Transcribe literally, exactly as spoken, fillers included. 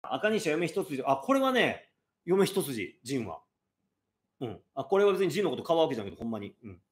赤西は嫁一筋。あ、これはね、嫁一筋、ジンは。うん。あ、これは別にジンのこと買うわけじゃないけど、ほんまに。うん。